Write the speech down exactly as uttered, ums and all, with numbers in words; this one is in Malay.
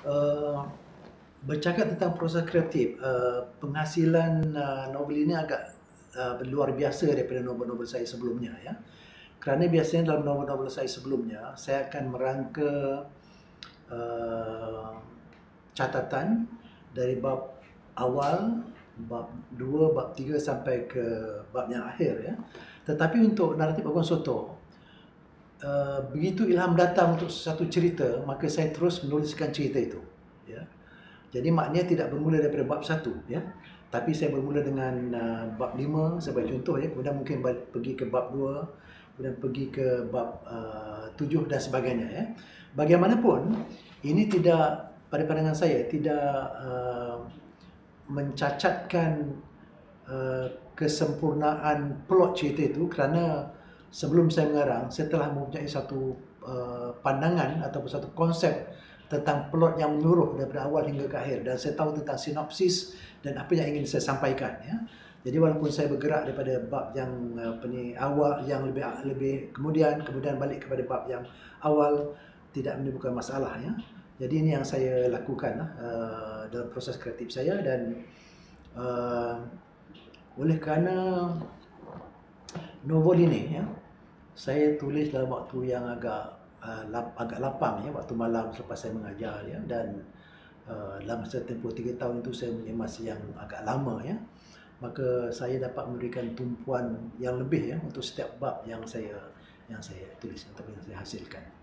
Uh, bercakap tentang proses kreatif, uh, penghasilan uh, novel ini agak uh, luar biasa daripada novel-novel saya sebelumnya, ya. Kerana biasanya dalam novel-novel saya sebelumnya, saya akan merangka uh, catatan dari bab awal, bab dua, bab tiga sampai ke bab yang akhir, ya. Tetapi untuk naratif Abang Soto, uh, begitu ilham datang untuk satu cerita, maka saya terus menuliskan cerita itu, ya. Jadi maknanya tidak bermula daripada bab satu, ya. Tapi saya bermula dengan uh, bab lima sebagai contoh, ya. Kemudian mungkin pergi ke bab dua, kemudian pergi ke bab uh, tujuh dan sebagainya, ya. Bagaimanapun, ini tidak, pada pandangan saya, tidak uh, mencacatkan uh, kesempurnaan plot cerita itu, kerana sebelum saya mengarang, saya telah mempunyai satu uh, pandangan ataupun satu konsep tentang plot yang menyeluruh daripada awal hingga ke akhir, dan saya tahu tentang sinopsis dan apa yang ingin saya sampaikan, ya. Jadi walaupun saya bergerak daripada bab yang apa ni, awal, yang lebih lebih kemudian kemudian balik kepada bab yang awal, tidak menimbulkan masalah, ya. Jadi ini yang saya lakukan uh, dalam proses kreatif saya, dan uh, oleh kerana novel ini, ya, saya tulis dalam waktu yang agak uh, lap, agak lapang, ya, waktu malam selepas saya mengajar, ya, dan uh, dalam masa tempoh tiga tahun itu saya punya masa yang agak lama, ya. Maka saya dapat memberikan tumpuan yang lebih, ya, untuk setiap bab yang saya yang saya tulis atau yang saya hasilkan.